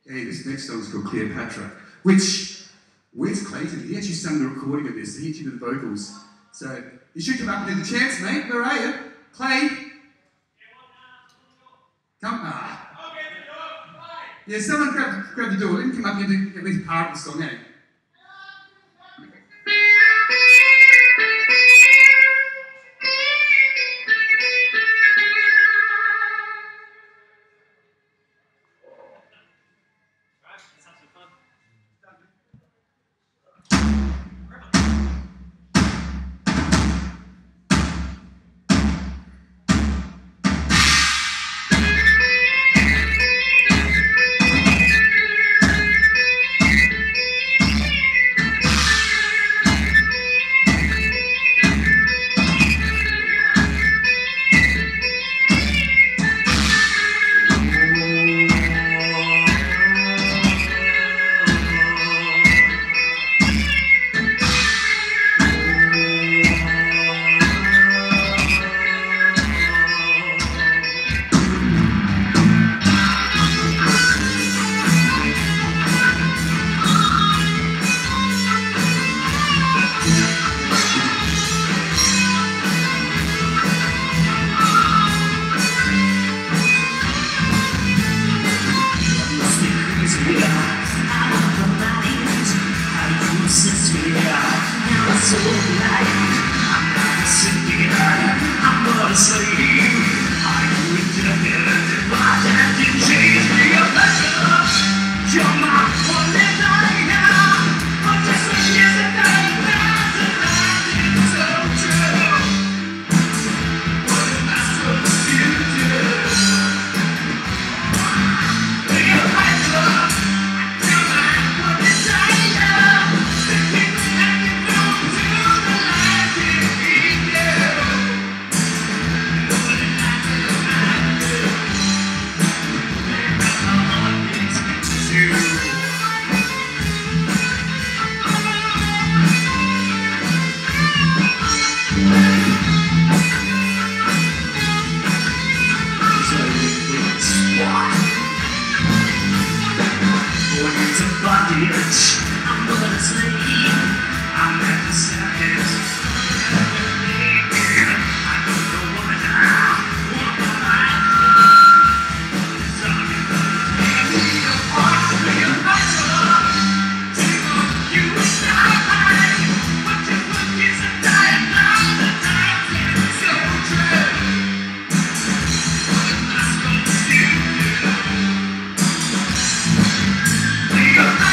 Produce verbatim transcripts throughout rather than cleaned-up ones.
Hey, this next song's called Cleopatra, which, where's Clayton? He actually sung the recording of this, he hit you with the vocals. So, you should come up and do the chants, mate. Where are you? Clay? Come, ah. Yeah, someone grab, grab the door. Let him come up here and do at least part of the song, eh?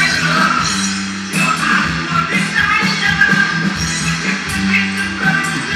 You're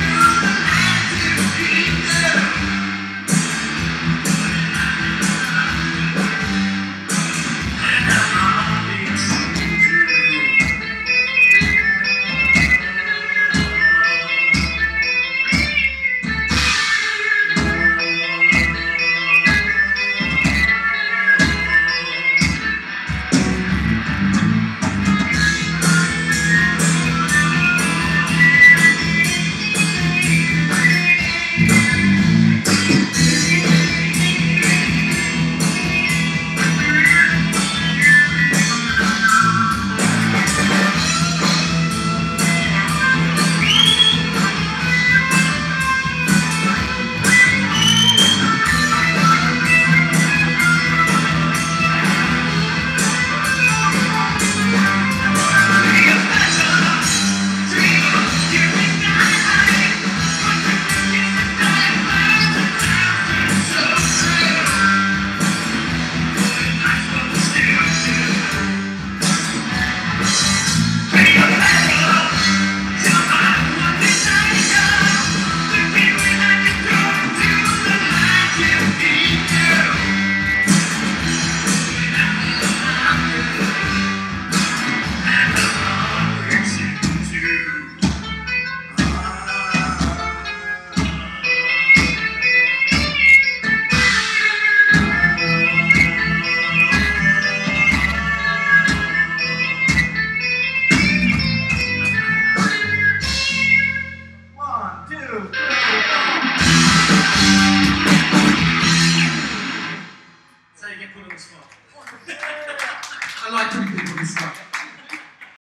I like putting people in this stuff.